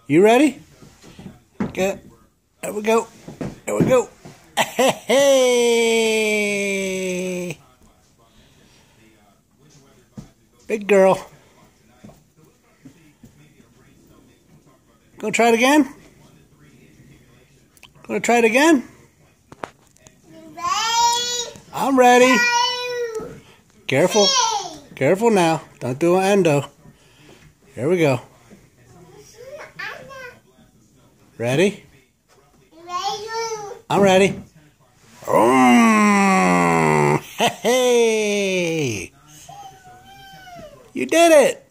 You ready? Good. There we go. There we go. Hey! Big girl. Gonna try it again? Gonna try it again? I'm ready. Careful. Careful now. Don't do an endo. Here we go. Ready? I'm ready. Hey! You did it!